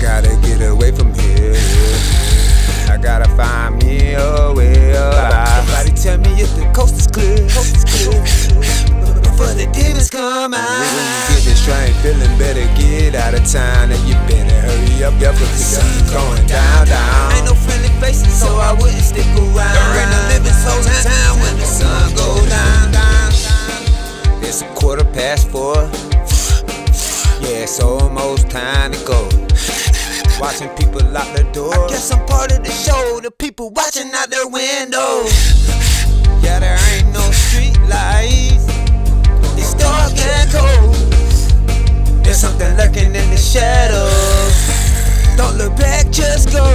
gotta get away from here. I gotta find me a way up. Somebody tell me if the coast is clear. Before the demons come out. When you get this train feeling better, get out of town. And you better hurry up, cause the sun's going down. Ain't no friendly faces, so I wouldn't stick around. There ain't no living souls in town when the sun goes down. It's 4:15. Yeah, it's almost time to go. Watching people lock the door. I guess I'm part of the show. The people watching out their windows. Yeah, there ain't no street lights. It's dark and cold. There's something lurking in the shadows. Don't look back, just go.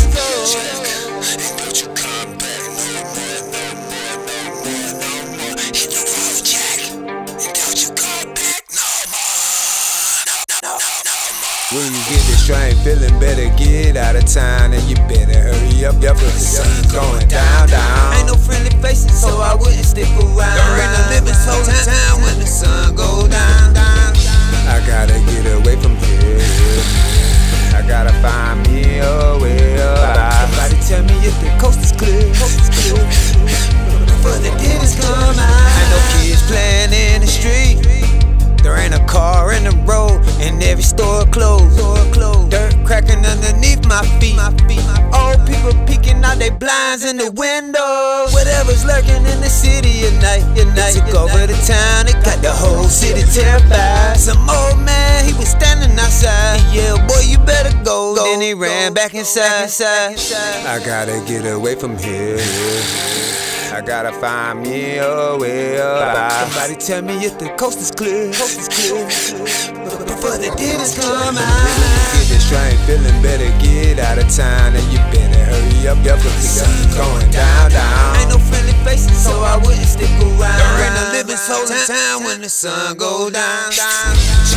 When you get this train feeling better, get out of town. And you better hurry up, cause the sun's going down. Ain't no friendly faces, so I wouldn't stick around. There ain't no living souls in town when the sun goes down. I gotta get away from here. I gotta find me a way up. Somebody tell me if the coast is clear. Before the demons come out. Ain't no kids playing in the street. There ain't a car in the road, and every store closed. Dirt cracking underneath my feet. Old people peeking out they blinds in the windows. Whatever's lurking in the city at night. Took over the town, it got the whole city terrified. Some old man, he was standing outside. He yelled, boy, you better go. Then he ran back inside. I gotta get away from here. I gotta find me a way up. Somebody tell me if the coast is clear. Before the demons come out. Get this train feeling better, get out of town. And you better hurry up, cause the sun's going down. Ain't no friendly faces, so I wouldn't stick around. There ain't no living souls in town when the sun goes down.